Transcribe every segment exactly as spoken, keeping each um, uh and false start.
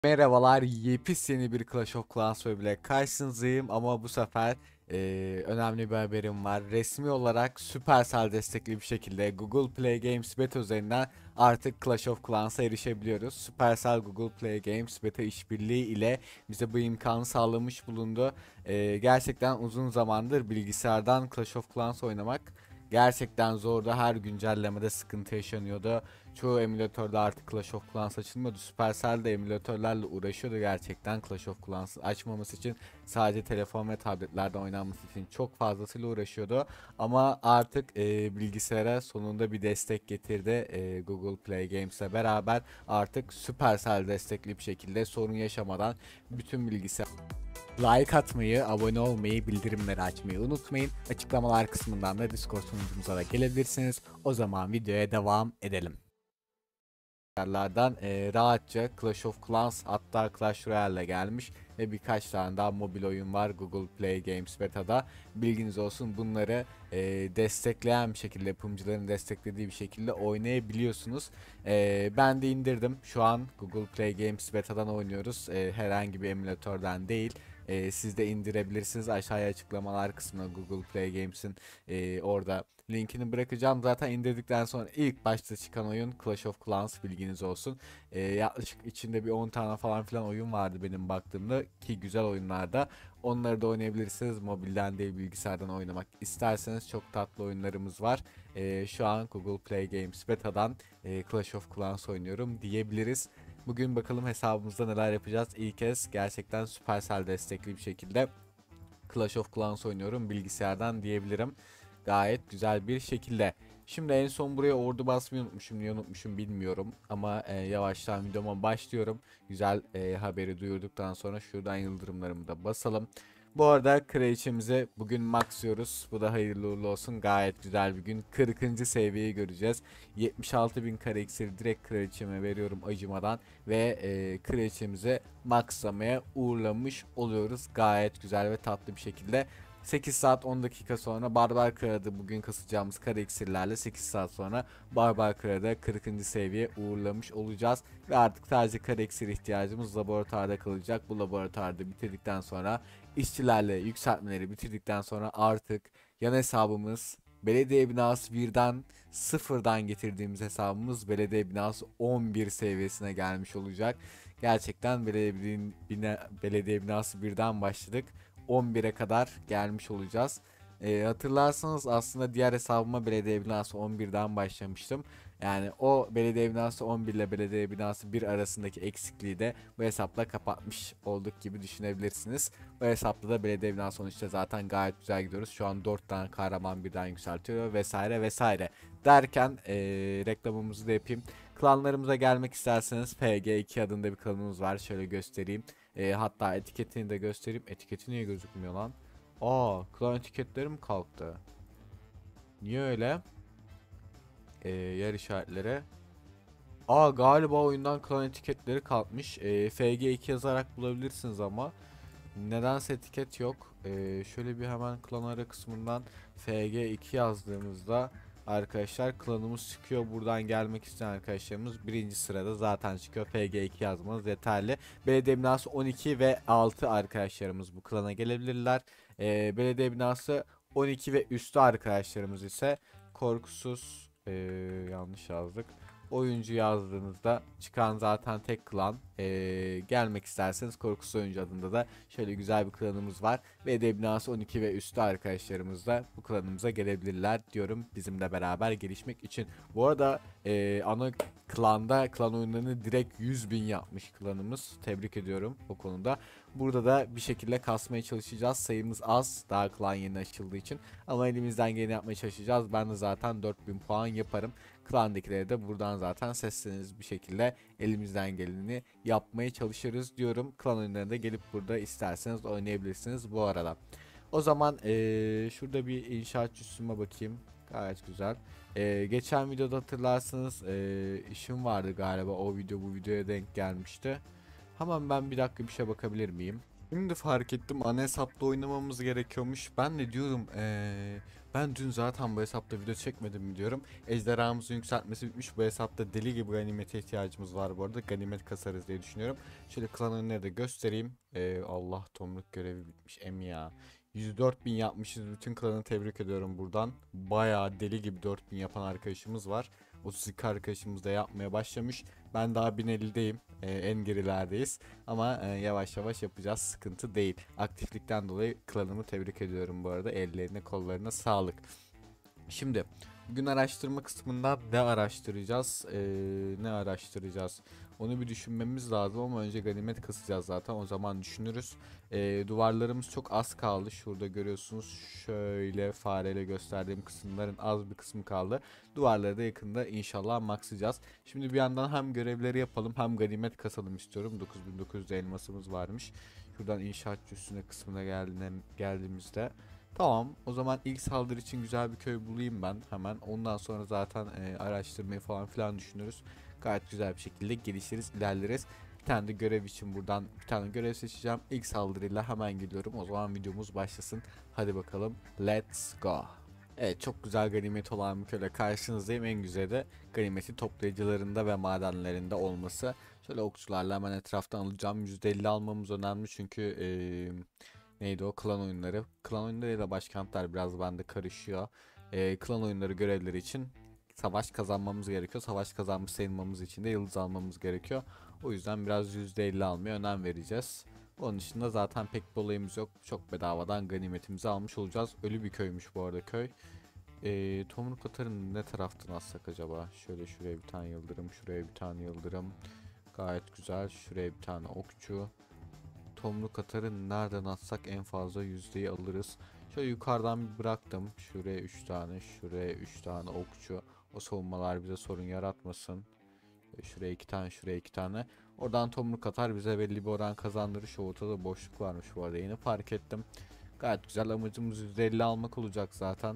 Merhabalar, yepyeni bir Clash of Clans ile karşınızdayım ama bu sefer eee, önemli bir haberim var. Resmi olarak Supercell destekli bir şekilde Google Play Games Beta üzerinden artık Clash of Clans'a erişebiliyoruz. Supercell Google Play Games Beta işbirliği ile bize bu imkanı sağlamış bulundu. Eee, gerçekten uzun zamandır bilgisayardan Clash of Clans oynamak gerçekten zordu. Her güncellemede sıkıntı yaşanıyordu. Çoğu emülatörde artık Clash of Clans açılmadı. Supercell de emülatörlerle uğraşıyordu gerçekten Clash of Clans açmaması için. Sadece telefon ve tabletlerde oynanması için çok fazlasıyla uğraşıyordu. Ama artık e, bilgisayara sonunda bir destek getirdi. E, Google Play Games'le beraber artık Supercell destekli bir şekilde sorun yaşamadan bütün bilgisayar like atmayı, abone olmayı, bildirimleri açmayı unutmayın. Açıklamalar kısmından da Discord sunucumuza da gelebilirsiniz. O zaman videoya devam edelim. Bilgisayarlardan e, rahatça Clash of Clans, hatta Clash Royale'le gelmiş ve birkaç tane daha mobil oyun var Google Play Games Beta'da. Bilginiz olsun, bunları e, destekleyen bir şekilde, yapımcıların desteklediği bir şekilde oynayabiliyorsunuz. E, ben de indirdim. Şu an Google Play Games Beta'dan oynuyoruz. E, herhangi bir emülatörden değil. E, siz de indirebilirsiniz. Aşağıya açıklamalar kısmına Google Play Games'in e, orada linkini bırakacağım. Zaten indirdikten sonra ilk başta çıkan oyun Clash of Clans, bilginiz olsun. Ee, yaklaşık içinde bir on tane falan filan oyun vardı benim baktığımda, ki güzel oyunlarda. Onları da oynayabilirsiniz. Mobilden değil, bilgisayardan oynamak isterseniz çok tatlı oyunlarımız var. Ee, şu an Google Play Games Beta'dan e, Clash of Clans oynuyorum diyebiliriz. Bugün bakalım hesabımızda neler yapacağız. İlk kez gerçekten Supercell destekli bir şekilde Clash of Clans oynuyorum bilgisayardan diyebilirim. Gayet güzel bir şekilde. Şimdi en son buraya ordu basmayı unutmuşum. Niye unutmuşum bilmiyorum. Ama e, yavaştan videoma başlıyorum. Güzel e, haberi duyurduktan sonra şuradan yıldırımlarımı da basalım. Bu arada kraliçemizi bugün maxlıyoruz. Bu da hayırlı uğurlu olsun. Gayet güzel bir gün. kırkıncı seviyeyi göreceğiz. yetmiş altı bin kare iksiri direkt kraliçeme veriyorum acımadan. Ve e, kraliçemizi maxlamaya uğurlamış oluyoruz. Gayet güzel ve tatlı bir şekilde. sekiz saat on dakika sonra Barbar Kral'da bugün kasacağımız kare iksirlerle sekiz saat sonra Barbar Kral'da kırkıncı seviye uğurlamış olacağız. Ve artık sadece kare iksir ihtiyacımız laboratuvarda kalacak. Bu laboratuvarda bitirdikten sonra, işçilerle yükseltmeleri bitirdikten sonra artık yan hesabımız, belediye binası birden sıfırdan getirdiğimiz hesabımız belediye binası on bir seviyesine gelmiş olacak. Gerçekten belediye, bina, belediye binası birden başladık. on bire kadar gelmiş olacağız. Ee, hatırlarsanız aslında diğer hesabıma belediye binası on birden başlamıştım. Yani o belediye binası on bir ile belediye binası bir arasındaki eksikliği de bu hesapla kapatmış olduk gibi düşünebilirsiniz. Bu hesapta da belediye binası on üçte zaten gayet güzel gidiyoruz. Şu an dört tane kahraman birden yükseltiyor vesaire vesaire. Derken ee, reklamımızı da yapayım. Klanlarımıza gelmek isterseniz P G iki adında bir klanımız var. Şöyle göstereyim. E, hatta etiketini de göstereyim. Etiketi niye gözükmüyor lan? Aa, klan etiketleri mi kalktı? Niye öyle? E, yer işaretleri. Aa, galiba oyundan klan etiketleri kalkmış. E, F G iki yazarak bulabilirsiniz ama. Nedense etiket yok. E, şöyle bir hemen klan ara kısmından F G iki yazdığımızda arkadaşlar klanımız çıkıyor. Buradan gelmek isteyen arkadaşlarımız birinci sırada zaten çıkıyor. F G iki yazmanız yeterli. Belediye binası on iki ve altı arkadaşlarımız bu klana gelebilirler. Ee, belediye binası on iki ve üstü arkadaşlarımız ise korkusuz, ee, yanlış yazdık. Oyuncu yazdığınızda çıkan zaten tek klan. Ee, gelmek isterseniz korkusuz oyuncu adında da şöyle güzel bir klanımız var. Ve de binası on iki ve üstü arkadaşlarımız da bu klanımıza gelebilirler diyorum, bizimle beraber gelişmek için. Bu arada e, ana klanda klan oyunlarını direkt yüz bin yapmış klanımız. Tebrik ediyorum o konuda. Burada da bir şekilde kasmaya çalışacağız. Sayımız az, daha klan yeni açıldığı için. Ama elimizden geleni yapmaya çalışacağız. Ben de zaten dört bin puan yaparım. Klandakilere de buradan zaten sesleniriz bir şekilde, elimizden geleni yapmaya çalışırız diyorum. Klan oyunlarına gelip burada isterseniz oynayabilirsiniz bu arada. O zaman ee, şurada bir inşaat üstüme bakayım. Gayet güzel. Ee, geçen videoda hatırlarsınız ee, işim vardı galiba. O video bu videoya denk gelmişti. Hemen ben bir dakika bir şey bakabilir miyim? Şimdi fark ettim, ana hesapta oynamamız gerekiyormuş. Ben de diyorum eee, ben dün zaten bu hesapta video çekmedim mi diyorum. Ejderhamızın yükseltmesi bitmiş. Bu hesapta deli gibi ganimete ihtiyacımız var bu arada. Ganimet kasarız diye düşünüyorum. Şöyle klan önüne de göstereyim. Eee, Allah, tomruk görevi bitmiş em ya. yüz dört bin yapmışız. Bütün klanı tebrik ediyorum buradan. Bayağı deli gibi dört bin yapan arkadaşımız var. otuz iki arkadaşımız da yapmaya başlamış. Ben daha bin ellideyim. Eee, en gerilerdeyiz. Ama e, yavaş yavaş yapacağız, sıkıntı değil. Aktiflikten dolayı klanımı tebrik ediyorum bu arada. Ellerine kollarına sağlık. Şimdi bugün araştırma kısmında ne araştıracağız? Ee, ne araştıracağız? Onu bir düşünmemiz lazım ama önce ganimet kasacağız zaten. O zaman düşünürüz. Ee, duvarlarımız çok az kaldı. Şurada görüyorsunuz, şöyle fareyle gösterdiğim kısımların az bir kısmı kaldı. Duvarları da yakında inşallah maxlayacağız. Şimdi bir yandan hem görevleri yapalım hem ganimet kasalım istiyorum. dokuz bin dokuz yüz elmasımız varmış. Şuradan inşaatçı üstüne kısmına geldiğinde, geldiğimizde tamam, o zaman ilk saldırı için güzel bir köy bulayım ben hemen. Ondan sonra zaten e, araştırmayı falan filan düşünürüz. Gayet güzel bir şekilde gelişiriz, ilerleriz. Bir tane de görev için buradan bir tane görev seçeceğim. İlk saldırıyla hemen geliyorum. O zaman videomuz başlasın. Hadi bakalım. Let's go. Evet, çok güzel ganimet olan bir köyle karşınızdayım. En güzeli de ganimetin toplayıcılarında ve madenlerinde olması. Şöyle okçularla hemen etraftan alacağım. yüzde elli almamız önemli çünkü eee neydi o, klan oyunları. Klan oyunlarıyla başkentler biraz bende karışıyor. Ee, klan oyunları görevleri için savaş kazanmamız gerekiyor. Savaş kazanmış sayılmamız için de yıldız almamız gerekiyor. O yüzden biraz yüzde elli almaya önem vereceğiz. Onun dışında zaten pek bir olayımız yok. Çok bedavadan ganimetimizi almış olacağız. Ölü bir köymüş bu arada köy. Ee, Tomruk atarını ne taraftan atsak acaba? Şöyle şuraya bir tane yıldırım, şuraya bir tane yıldırım. Gayet güzel. Şuraya bir tane okçu. Tomruk atarı nereden atsak en fazla yüzdeyi alırız. Şöyle yukarıdan bir bıraktım. Şuraya üç tane, şuraya üç tane okçu. O savunmalar bize sorun yaratmasın. Şuraya iki tane, şuraya iki tane. Oradan tomruk atar bize belli bir oran kazandırır. Şu ortada boşluk varmış bu arada, yeni fark ettim. Gayet güzel, amacımız yüzde elli almak olacak zaten.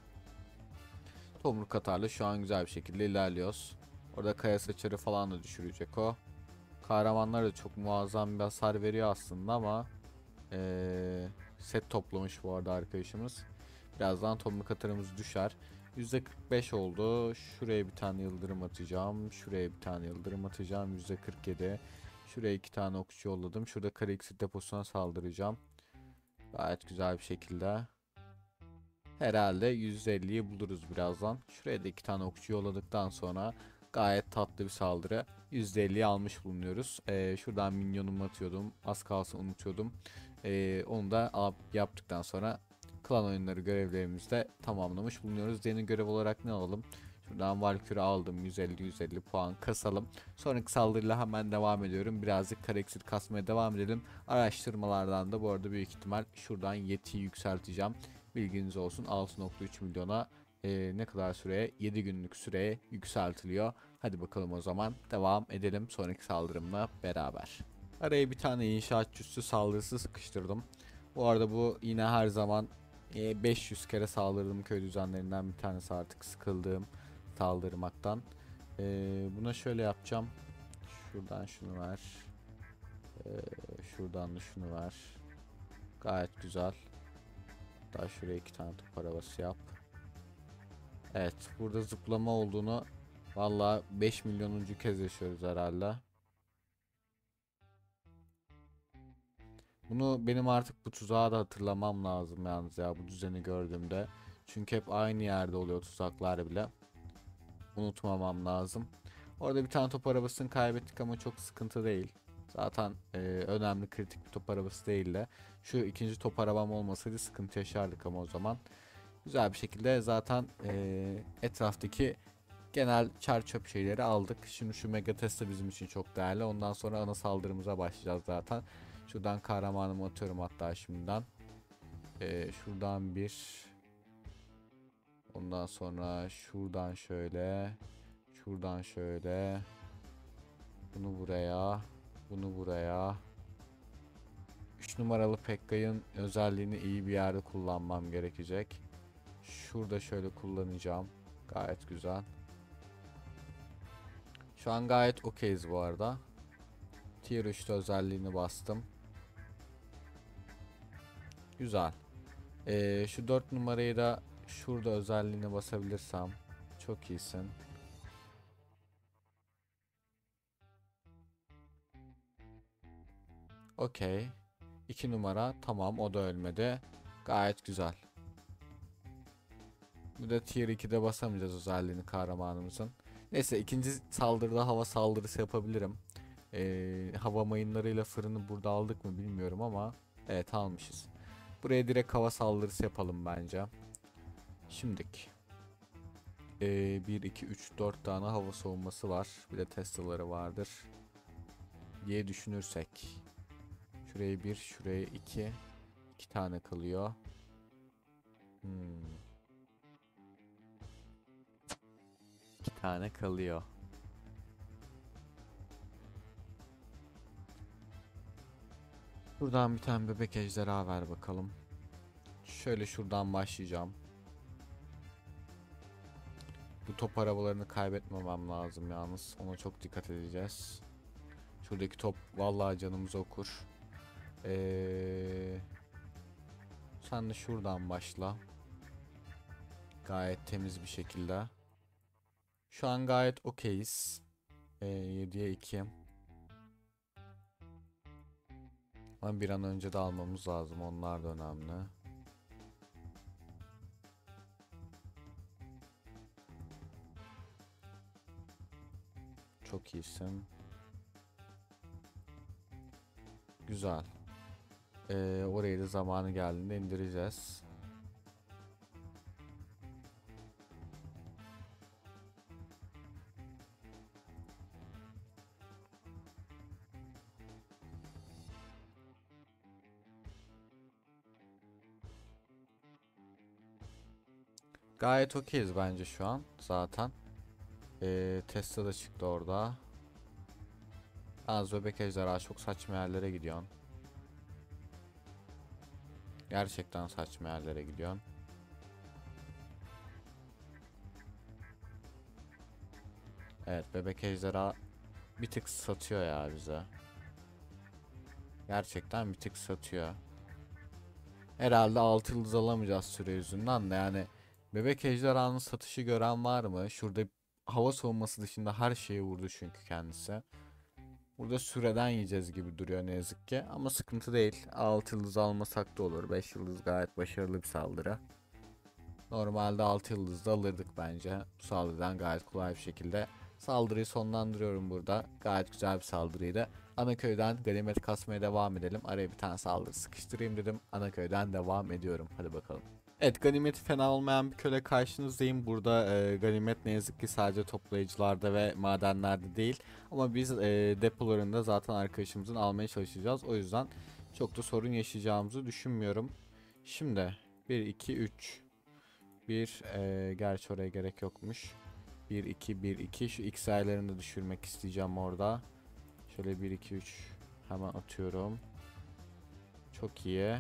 Tomruk atarla şu an güzel bir şekilde ilerliyoruz. Orada kaya saçarı falan da düşürecek o. Kahramanlar da çok muazzam bir hasar veriyor aslında ama ee, set toplamış bu arada arkadaşımız. Birazdan tomruk atarımız düşer. yüzde kırk beş oldu. Şuraya bir tane yıldırım atacağım. Şuraya bir tane yıldırım atacağım. yüzde kırk yedi. Şuraya iki tane okçu yolladım. Şurada kara iksir deposuna saldıracağım. Gayet güzel bir şekilde. Herhalde yüzde elliyi buluruz birazdan. Şuraya da iki tane okçu yolladıktan sonra gayet tatlı bir saldırı. yüzde elliyi almış bulunuyoruz. Ee, şuradan minyonumu atıyordum. Az kalsın unutuyordum. Ee, onu da alıp yaptıktan sonra klan oyunları görevlerimizde tamamlamış bulunuyoruz. Yeni görev olarak ne alalım? Şuradan Valkyrie aldım. yüz elli yüz elli puan kasalım. Sonraki saldırıyla hemen devam ediyorum. Birazcık kara iksir kasmaya devam edelim. Araştırmalardan da bu arada büyük ihtimal şuradan yetiyi yükselteceğim. Bilginiz olsun, altı nokta üç milyona e, ne kadar süreye? yedi günlük süreye yükseltiliyor. Hadi bakalım, o zaman devam edelim sonraki saldırımla beraber. Araya bir tane inşaatçı üssü saldırısı sıkıştırdım. Bu arada bu yine her zaman e, beş yüz kere saldırdığım köy düzenlerinden bir tanesi, artık sıkıldığım saldırmaktan. E, buna şöyle yapacağım. Şuradan şunu ver. E, şuradan da şunu ver. Gayet güzel. Daha şuraya iki tane top arabası yap. Evet, burada zıplama olduğunu valla beş milyonuncu kez yaşıyoruz herhalde. Bunu benim artık bu tuzağı da hatırlamam lazım yalnız ya, bu düzeni gördüğümde. Çünkü hep aynı yerde oluyor tuzaklar bile. Unutmamam lazım. Orada bir tane top arabasını kaybettik ama çok sıkıntı değil. Zaten e, önemli, kritik bir top arabası değil de. Şu ikinci top arabam olmasaydı sıkıntı yaşardık ama o zaman. Güzel bir şekilde zaten e, etraftaki genel çer çöp şeyleri aldık. Şimdi şu mega test de bizim için çok değerli. Ondan sonra ana saldırımıza başlayacağız zaten. Şuradan kahramanımı atıyorum hatta şimdiden. E, şuradan bir. Ondan sonra şuradan şöyle. Şuradan şöyle. Bunu buraya. Bunu buraya. üç numaralı Pekka'nın özelliğini iyi bir yerde kullanmam gerekecek. Şurada şöyle kullanacağım. Gayet güzel. Şu an gayet okeyiz bu arada. Tier üçte özelliğini bastım. Güzel. Ee, şu dört numarayı da şurada özelliğine basabilirsem çok iyisin. Okey. iki numara tamam, o da ölmedi. Gayet güzel. Bu da tier ikide basamayacağız özelliğini kahramanımızın. Neyse, ikinci saldırıda hava saldırısı yapabilirim. Ee, hava mayınlarıyla fırını burada aldık mı bilmiyorum ama evet, almışız. Buraya direkt hava saldırısı yapalım bence. Şimdik. Ee, bir, iki, üç, dört tane hava savunması var. Bir de Tesla'ları vardır diye düşünürsek. Şuraya bir, şuraya iki. iki tane kalıyor. Hmm. iki tane kalıyor. Buradan bir tane bebek ejderha ver bakalım. Şöyle şuradan başlayacağım. Bu top arabalarını kaybetmemem lazım yalnız. Ona çok dikkat edeceğiz. Şuradaki top vallahi canımızı okur. Ee, sen de şuradan başla. Gayet temiz bir şekilde. Şu an gayet okeyiz. Ee, yediye iki. Ama bir an önce de almamız lazım. Onlar da önemli. Çok iyisin. Güzel. Ee, orayı da zamanı geldiğinde indireceğiz. Gayet okeyiz bence şu an zaten. Ee, Tesla da çıktı orada. Az bebek ejderha, çok saçma yerlere gidiyorsun. Gerçekten saçma yerlere gidiyorsun. Evet, bebek ejderha bir tık satıyor ya bize. Gerçekten bir tık satıyor. Herhalde altı yıldız alamayacağız süre yüzünden de, yani bebek ejderhanın satışı gören var mı? Şurada hava savunması dışında her şeyi vurdu çünkü kendisi. Burada süreden yiyeceğiz gibi duruyor ne yazık ki, ama sıkıntı değil. altı yıldız almasak da olur. beş yıldız gayet başarılı bir saldırı. Normalde altı yıldız da alırdık bence. Bu saldırıdan gayet kolay bir şekilde. Saldırıyı sonlandırıyorum burada. Gayet güzel bir saldırıydı. Anaköy'den ganimet kasmaya devam edelim. Araya bir tane saldırı sıkıştırayım dedim. Anaköy'den devam ediyorum. Hadi bakalım. Evet, ganimeti fena olmayan bir köle karşınızdayım. Burada e, ganimet ne yazık ki sadece toplayıcılarda ve madenlerde değil. Ama biz e, depolarında zaten arkadaşımızın almaya çalışacağız. O yüzden çok da sorun yaşayacağımızı düşünmüyorum. Şimdi bir, iki, üç. bir, e, gerçi oraya gerek yokmuş. bir, iki, bir, iki. Şu X sayılarını da düşürmek isteyeceğim orada. Şöyle bir, iki, üç hemen atıyorum. Çok iyi.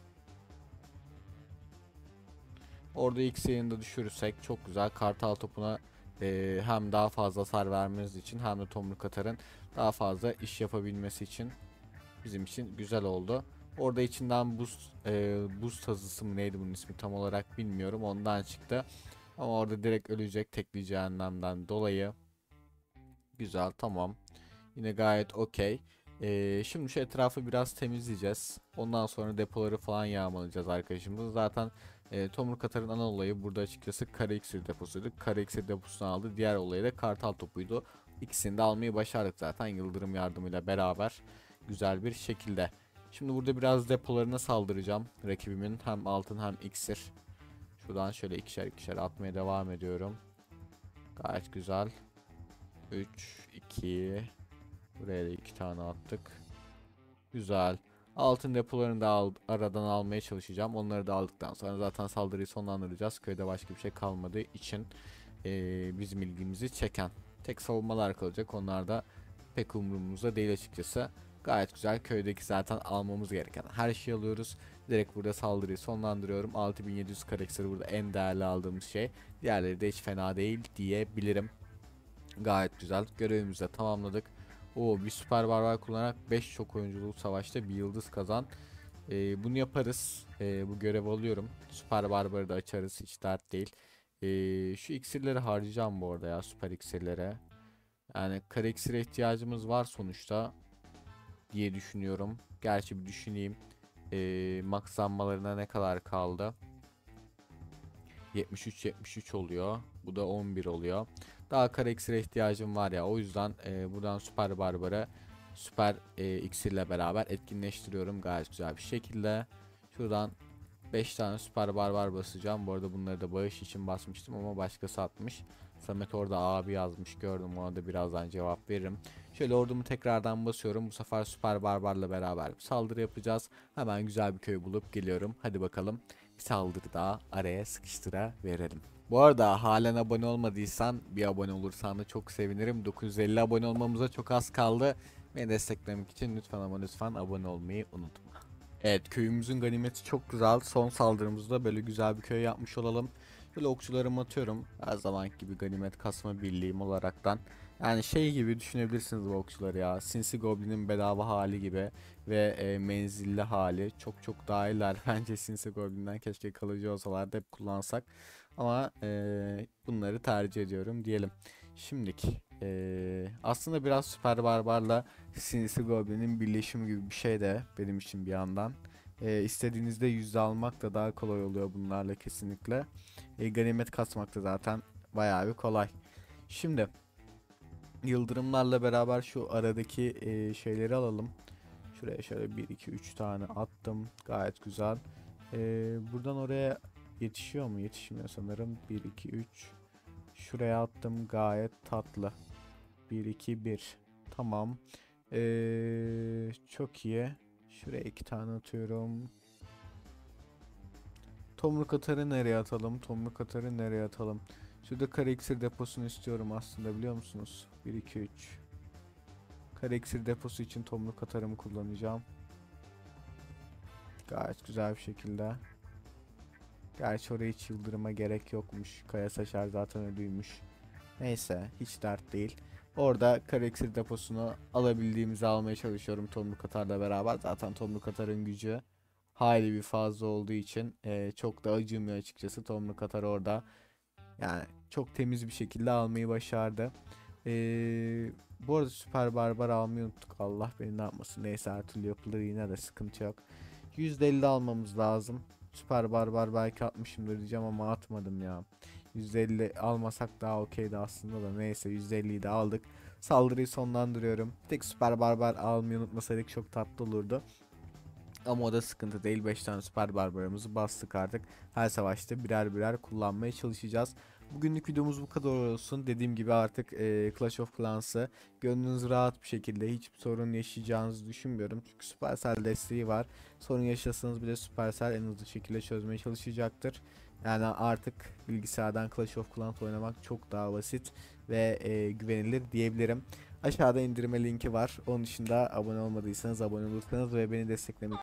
Orada X sayını da düşürürsek çok güzel. Kartal topuna e, hem daha fazla hasar vermeniz için hem de tomruk atarın daha fazla iş yapabilmesi için bizim için güzel oldu. Orada içinden buz e, buz tazısı mı neydi bunun ismi tam olarak bilmiyorum, ondan çıktı. Ama orada direkt ölecek tekli cehennemden dolayı. Güzel, tamam. Yine gayet okey. Ee, şimdi şu etrafı biraz temizleyeceğiz. Ondan sonra depoları falan yağmalayacağız arkadaşımız. Zaten e, Tomruk Atar'ın ana olayı burada açıkçası kara iksir deposuydu. Kara iksir deposunu aldı. Diğer olayı da kartal topuydu. İkisini de almayı başardık zaten yıldırım yardımıyla beraber. Güzel bir şekilde. Şimdi burada biraz depolarına saldıracağım. Rakibimin hem altın hem iksir. Şuradan şöyle ikişer ikişer atmaya devam ediyorum. Gayet güzel. üç, iki. Buraya da iki tane attık. Güzel. Altın depolarını da al, aradan almaya çalışacağım. Onları da aldıktan sonra zaten saldırıyı sonlandıracağız. Köyde başka bir şey kalmadığı için ee, bizim ilgimizi çeken tek savunmalar kalacak. Onlar da pek umurumuzda değil açıkçası. Gayet güzel. Köydeki zaten almamız gereken her şeyi alıyoruz. Direkt burada saldırıyı sonlandırıyorum. altı bin yedi yüz karakteri burada en değerli aldığımız şey. Diğerleri de hiç fena değil diyebilirim. Gayet güzel. Görevimizi de tamamladık. O bir süper barbar kullanarak beş çok oyunculu savaşta bir yıldız kazan. Ee, bunu yaparız. Ee, bu görevi alıyorum. Süper Barbar'ı da açarız. Hiç dert değil. Ee, şu iksirleri harcayacağım bu arada ya. Süper iksirlere. Yani kara iksire ihtiyacımız var sonuçta diye düşünüyorum. Gerçi bir düşüneyim. Ee, maksanmalarına ne kadar kaldı? yetmiş üç yetmiş üç oluyor. Bu da on bir oluyor. Daha kara iksire ihtiyacım var ya. O yüzden e, buradan Süper Barbar'ı Süper e, iksirle beraber etkinleştiriyorum gayet güzel bir şekilde. Şuradan beş tane Süper Barbar basacağım. Bu arada bunları da bağış için basmıştım ama başkası atmış. Samet orada abi yazmış, gördüm, ona da birazdan cevap veririm. Şöyle ordumu tekrardan basıyorum. Bu sefer Süper Barbar'la beraber bir saldırı yapacağız. Hemen güzel bir köy bulup geliyorum. Hadi bakalım. Bir saldırı daha araya sıkıştıra verelim. Bu arada halen abone olmadıysan bir abone olursan da çok sevinirim. dokuz yüz elli abone olmamıza çok az kaldı. Beni desteklemek için lütfen ama lütfen abone olmayı unutma. Evet, köyümüzün ganimeti çok güzel. Son saldırımızda böyle güzel bir köy yapmış olalım. Şöyle okçularımı atıyorum. Her zaman gibi ganimet kasma birliğim olaraktan. Yani şey gibi düşünebilirsiniz bu okçuları ya. Sinsi Goblin'in bedava hali gibi ve e, menzilli hali. Çok çok daha iyiler bence Sinsi Goblin'den, keşke kalıcı olsalardı hep kullansak. Ama e, bunları tercih ediyorum diyelim. Şimdiki e, aslında biraz Süper Barbar'la Sinsi Goblin'in birleşimi gibi bir şey de benim için bir yandan. E, istediğinizde yüzde almak da daha kolay oluyor bunlarla kesinlikle. E, ganimet kasmak da zaten bayağı bir kolay. Şimdi yıldırımlarla beraber şu aradaki e, şeyleri alalım. Şuraya şöyle bir iki üç tane attım. Gayet güzel. E, buradan oraya yetişiyor mu? Yetişmiyor sanırım. bir iki üç. Şuraya attım. Gayet tatlı. bir iki bir. Tamam. Ee, çok iyi. Şuraya iki tane atıyorum. Tomruk atarı nereye atalım? Tomruk atarı nereye atalım? Şurada kara iksir deposunu istiyorum aslında, biliyor musunuz? bir iki üç. Kara iksir deposu için tomruk atarımı kullanacağım. Gayet güzel bir şekilde. Gerçi oraya hiç yıldırıma gerek yokmuş. Kaya Saçar zaten ölüymüş. Neyse, hiç dert değil. Orada kara iksir deposunu alabildiğimizi almaya çalışıyorum tomruk atarla beraber. Zaten tomruk atarın gücü hayli bir fazla olduğu için e, çok da acımıyor açıkçası. Tomruk atar orada yani çok temiz bir şekilde almayı başardı. E, bu arada Süper Barbar almayı unuttuk. Allah beni ne yapmasın. Neyse, her türlü yapılır, yine de sıkıntı yok. yüzde elli almamız lazım. Süper Barbar belki atmışımdır diyeceğim ama atmadım ya. yüzde elli almasak daha okeydi aslında da, neyse yüzde elliyi de aldık. Saldırıyı sonlandırıyorum. Tek Süper Barbar almayı unutmasaydık çok tatlı olurdu. Ama o da sıkıntı değil. beş tane Süper Barbarımızı bastık artık. Her savaşta birer birer kullanmaya çalışacağız. Bugünlük videomuz bu kadar olsun. Dediğim gibi artık e, Clash of Clans'ı gönlünüz rahat bir şekilde hiçbir sorun yaşayacağınızı düşünmüyorum. Çünkü Supercell desteği var. Sorun yaşasanız bile Supercell en hızlı şekilde çözmeye çalışacaktır. Yani artık bilgisayardan Clash of Clans oynamak çok daha basit ve e, güvenilir diyebilirim. Aşağıda indirme linki var. Onun dışında abone olmadıysanız abone olursanız ve beni desteklemek